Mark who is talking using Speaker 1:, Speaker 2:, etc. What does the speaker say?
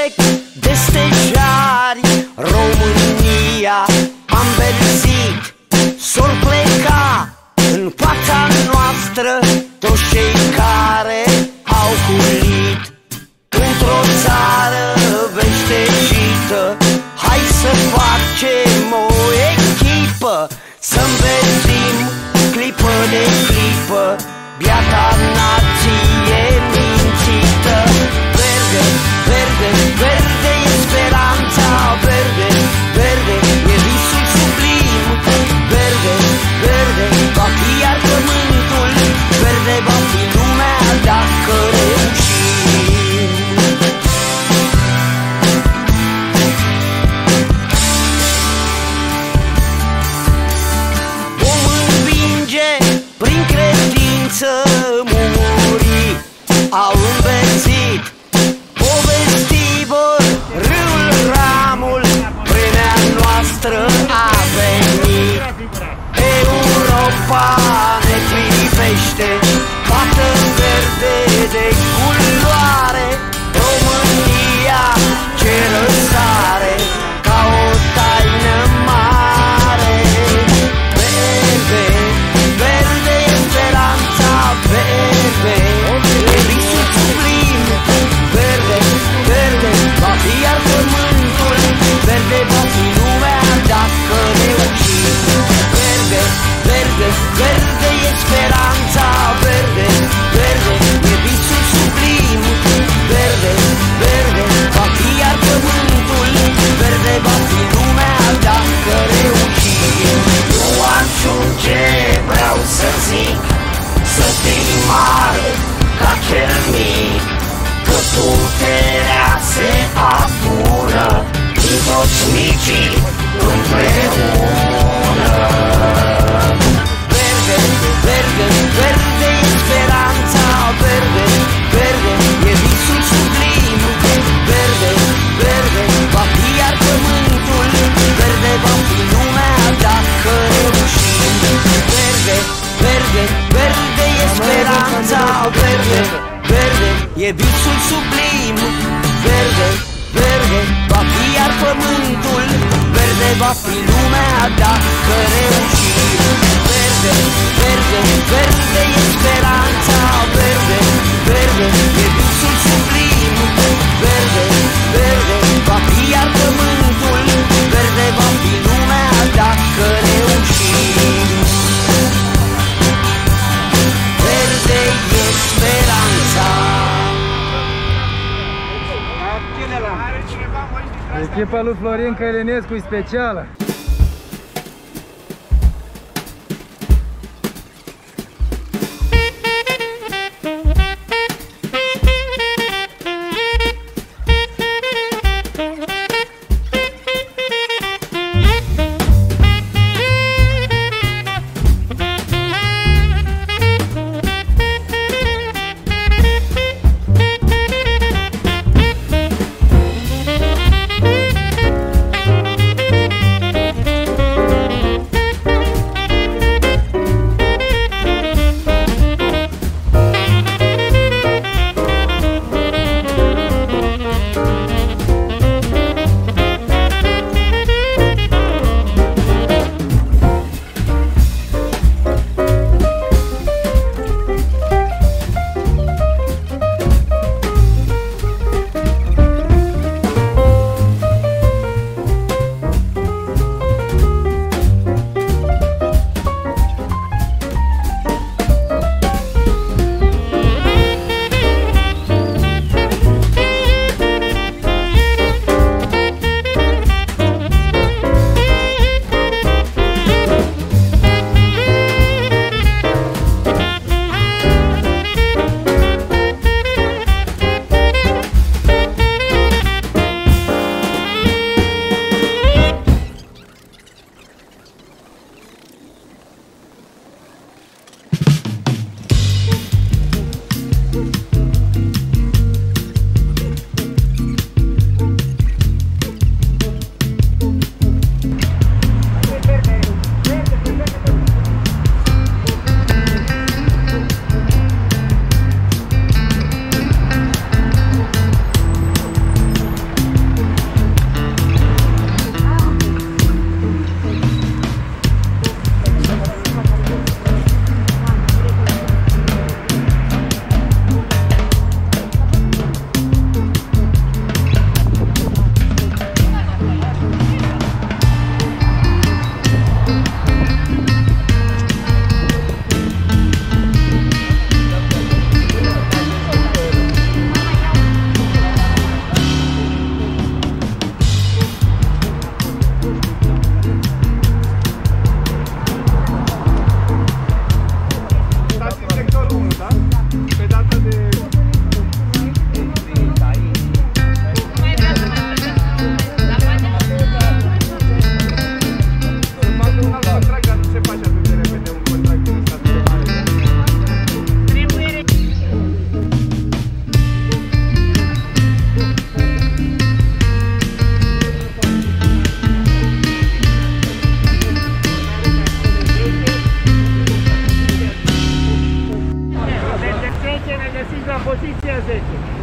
Speaker 1: trec de stejari, România am verzit, s-or pleca în fața noastră toți cei care au culit. Într-o țară veștecită, hai să facem o echipă, să înverzim clipă de clipă biata nație mințită. Verde, verde, verde e speranța, verde, verde e visul sublim. Verde, verde va fi iar pământul, verde va fi lumea dacă reușim. Vom învinge prin credință murii, au înverzit povestii vor râul ramul, vremea noastră a venit. Europa ne privește, fată verde de culoare, România ce răsare ca o taină mare. Verde, verde e speranța, verde e visul sublim. Verde, verde va fi iar pământul, verde va fi lumea dacă reușim. Verde, verde, verde e speranța, verde, verde e visul sublim. Verde, verde va fi iar pământul, verde va fi lumea dacă reușim. Nu ajunge, vreau să zic, să fii mare ca cel mic, că puterea se apură din toți micii împreună. Verde, verde, verde e speranța, verde, verde e visul sublim. Verde, verde va fi iar pământul, verde va fi lumea dacă reușim. Verde, verde, verde e speranța, verde, verde e visul sublim. Verde, verde va fi iar pământul, verde va fi lumea dacă reușim. Verde, verde, verde e speranța, verde, verde e visul sublim. Verde, verde va fi iar pământul, verde va fi lumea dacă reușim. Verde e speranța.
Speaker 2: Echipa lui Florin Călinescu e specială.
Speaker 3: Poziția 10.